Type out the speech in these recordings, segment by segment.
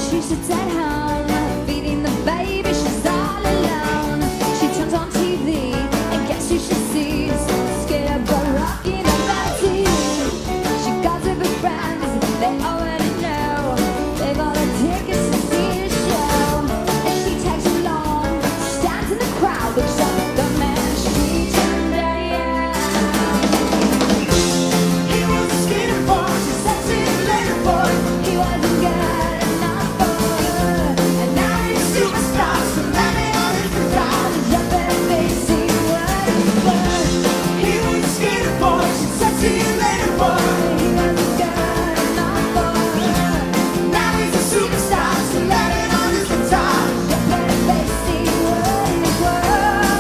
She sits at home, feeding the baby, she's all alone. She turns on TV, and guess who she sees? Scared but rocking a melody. She goes with her friends, they already know. They bought her tickets to see the show. And she tags along, stands in the crowd, looks up at the man she turned down. He was a skater boy, she said see you later boy. He wasn't good enough for her, and now he's a superstar, so landing on his guitar, jumping and facing what he's worth. He was a skater boy, she said see you later boy. He wasn't good enough for her, now he's a superstar, so landing on his guitar, jumping and facing what he's worth.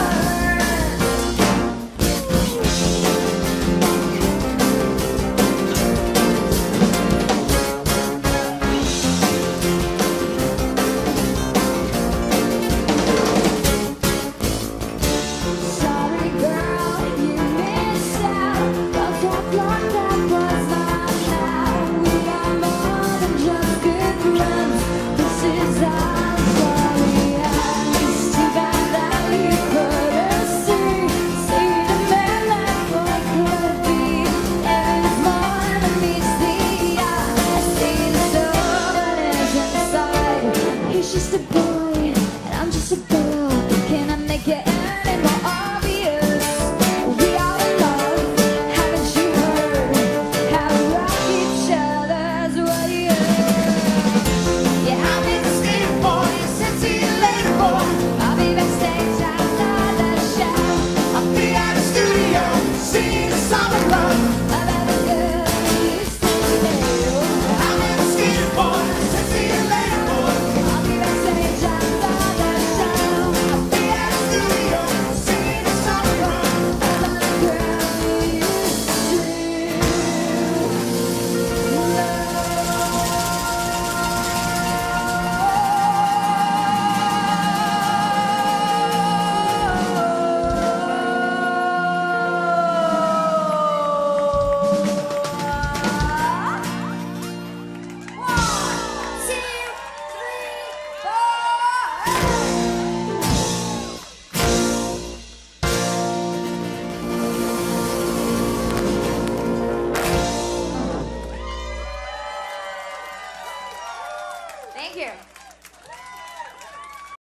Sorry girl, you missed out. Don't talk like that was not how. We are more than just good friends. This is our story. And it's too bad that you couldn't see the man that boy could be. And it's more than meets the eye. I see the soul that is inside. He's just a boy, and I'm just a girl. Can I make it any more obvious? We are in love, haven't you heard? How we rock each other's world. Yeah, I'll be the skater boy, you said see you later boy. I'll be backstage outside the show. I'll be at the studio, singing a song of love about the good you used to know. I'll be the skater boy, you said see you later boy.